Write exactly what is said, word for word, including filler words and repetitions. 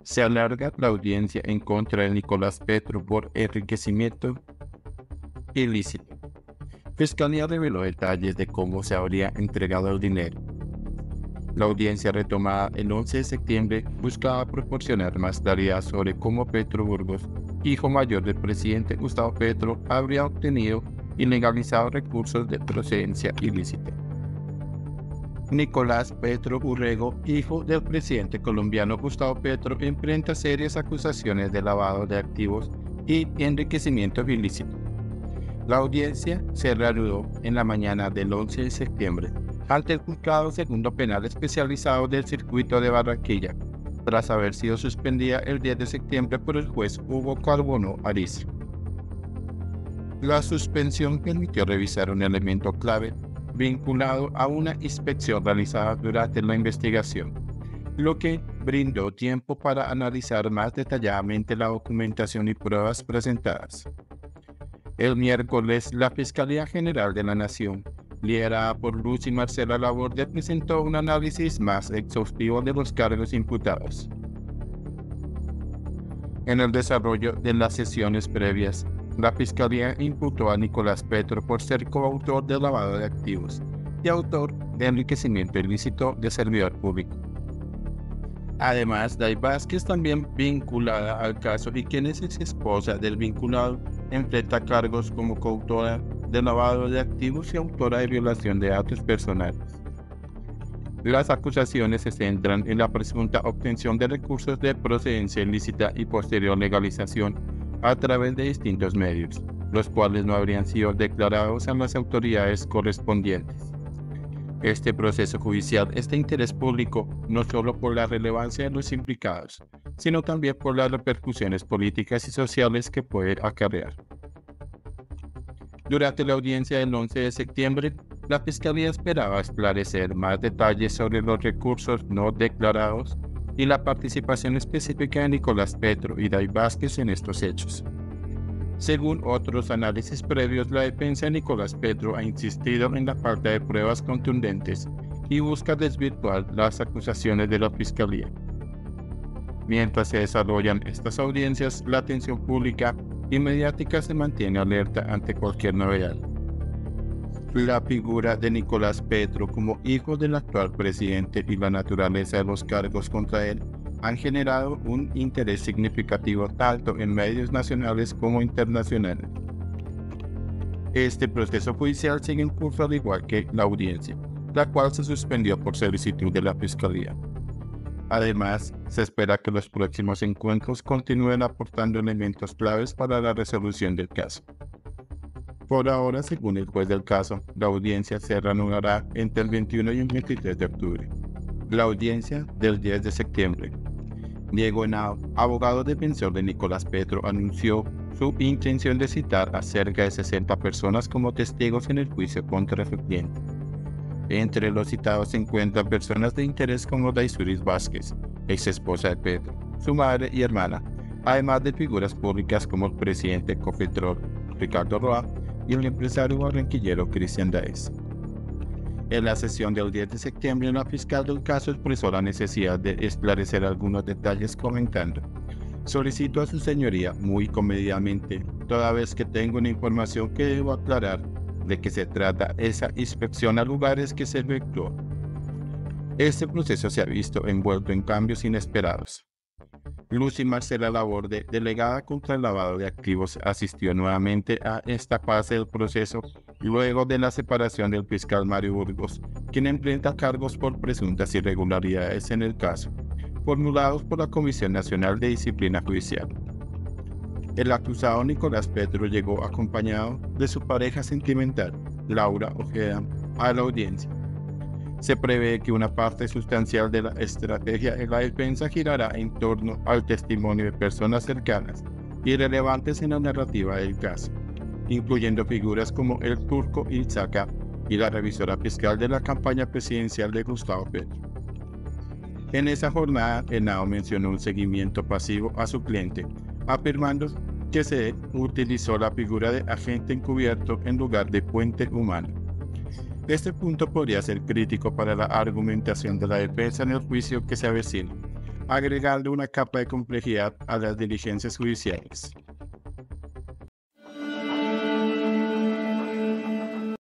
Se alarga la audiencia en contra de Nicolás Petro por enriquecimiento ilícito. Fiscalía reveló detalles de cómo se habría entregado el dinero. La audiencia retomada el once de septiembre buscaba proporcionar más claridad sobre cómo Petro Burgos, hijo mayor del presidente Gustavo Petro, habría obtenido y legalizado recursos de procedencia ilícita. Nicolás Petro Urrego, hijo del presidente colombiano Gustavo Petro, enfrenta serias acusaciones de lavado de activos y enriquecimiento ilícito. La audiencia se reanudó en la mañana del once de septiembre ante el Juzgado Segundo Penal Especializado del Circuito de Barranquilla, tras haber sido suspendida el diez de septiembre por el juez Hugo Carbono Ariza. La suspensión permitió revisar un elemento clave vinculado a una inspección realizada durante la investigación, lo que brindó tiempo para analizar más detalladamente la documentación y pruebas presentadas. El miércoles, la Fiscalía General de la Nación, liderada por Lucy Marcela Laborde, presentó un análisis más exhaustivo de los cargos imputados. En el desarrollo de las sesiones previas, la Fiscalía imputó a Nicolás Petro por ser coautor del lavado de activos y autor de enriquecimiento ilícito de servidor público. Además, Day Vázquez, también vinculada al caso y quien es ex esposa del vinculado, enfrenta cargos como coautora de lavado de activos y autora de violación de datos personales. Las acusaciones se centran en la presunta obtención de recursos de procedencia ilícita y posterior legalización a través de distintos medios, los cuales no habrían sido declarados a las autoridades correspondientes. Este proceso judicial es de interés público no solo por la relevancia de los implicados, sino también por las repercusiones políticas y sociales que puede acarrear. Durante la audiencia del once de septiembre, la Fiscalía esperaba esclarecer más detalles sobre los recursos no declarados y la participación específica de Nicolás Petro y Day Vázquez en estos hechos. Según otros análisis previos, la defensa de Nicolás Petro ha insistido en la falta de pruebas contundentes y busca desvirtuar las acusaciones de la Fiscalía. Mientras se desarrollan estas audiencias, la atención pública y mediática se mantiene alerta ante cualquier novedad. La figura de Nicolás Petro como hijo del actual presidente y la naturaleza de los cargos contra él han generado un interés significativo tanto en medios nacionales como internacionales. Este proceso judicial sigue en curso al igual que la audiencia, la cual se suspendió por solicitud de la Fiscalía. Además, se espera que los próximos encuentros continúen aportando elementos claves para la resolución del caso. Por ahora, según el juez del caso, la audiencia se reanudará entre el veintiuno y el veintitrés de octubre. La audiencia del diez de septiembre. Diego Henao, abogado defensor de Nicolás Petro, anunció su intención de citar a cerca de sesenta personas como testigos en el juicio contra su cliente. Entre los citados se encuentran personas de interés como Daysuris Vázquez, ex esposa de Petro, su madre y hermana, además de figuras públicas como el presidente de Copetrol, Ricardo Roa, y el empresario barranquillero Cristian Daes. En la sesión del diez de septiembre, la fiscal del caso expresó la necesidad de esclarecer algunos detalles comentando: solicito a su señoría muy comedidamente, toda vez que tengo una información que debo aclarar, de que se trata esa inspección a lugares que se efectuó. Este proceso se ha visto envuelto en cambios inesperados. Lucy Marcela Laborde, delegada contra el lavado de activos, asistió nuevamente a esta fase del proceso luego de la separación del fiscal Mario Burgos, quien enfrenta cargos por presuntas irregularidades en el caso, formulados por la Comisión Nacional de Disciplina Judicial. El acusado Nicolás Petro llegó acompañado de su pareja sentimental, Laura Ojeda, a la audiencia. Se prevé que una parte sustancial de la estrategia en la defensa girará en torno al testimonio de personas cercanas y relevantes en la narrativa del caso, incluyendo figuras como el turco Ilzaca y la revisora fiscal de la campaña presidencial de Gustavo Petro. En esa jornada, Henao mencionó un seguimiento pasivo a su cliente, afirmando que se utilizó la figura de agente encubierto en lugar de puente humano. Este punto podría ser crítico para la argumentación de la defensa en el juicio que se avecina, agregando una capa de complejidad a las diligencias judiciales.